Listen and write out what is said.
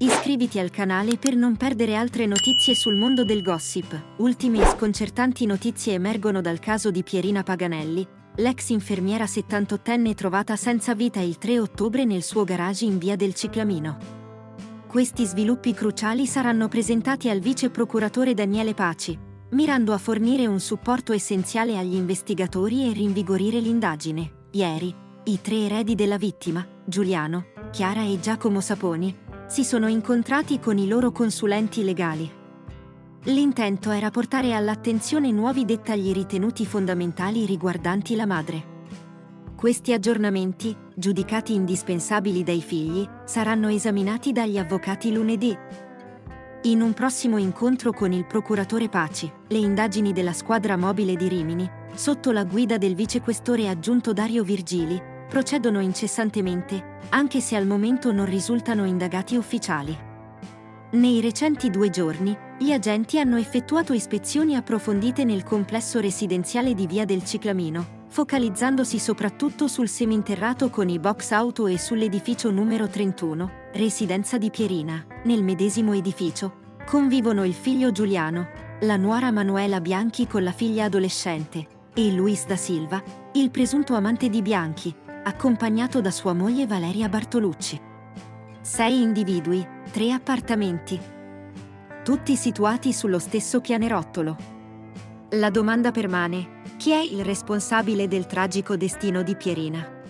Iscriviti al canale per non perdere altre notizie sul mondo del gossip. Ultime e sconcertanti notizie emergono dal caso di Pierina Paganelli, l'ex infermiera 78enne trovata senza vita il 3 ottobre nel suo garage in via del Ciclamino. Questi sviluppi cruciali saranno presentati al vice procuratore Daniele Paci, mirando a fornire un supporto essenziale agli investigatori e rinvigorire l'indagine. Ieri, i 3 eredi della vittima, Giuliano, Chiara e Giacomo Saponi, si sono incontrati con i loro consulenti legali. L'intento era portare all'attenzione nuovi dettagli ritenuti fondamentali riguardanti la madre. Questi aggiornamenti, giudicati indispensabili dai figli, saranno esaminati dagli avvocati lunedì. In un prossimo incontro con il procuratore Paci, le indagini della squadra mobile di Rimini, sotto la guida del vicequestore aggiunto Dario Virgili, procedono incessantemente, anche se al momento non risultano indagati ufficiali. Nei recenti 2 giorni, gli agenti hanno effettuato ispezioni approfondite nel complesso residenziale di via del Ciclamino, focalizzandosi soprattutto sul seminterrato con i box auto e sull'edificio numero 31, residenza di Pierina. Nel medesimo edificio convivono il figlio Giuliano, la nuora Manuela Bianchi con la figlia adolescente, e Luis da Silva, il presunto amante di Bianchi, accompagnato da sua moglie Valeria Bartolucci. 6 individui, 3 appartamenti, tutti situati sullo stesso pianerottolo. La domanda permane: chi è il responsabile del tragico destino di Pierina?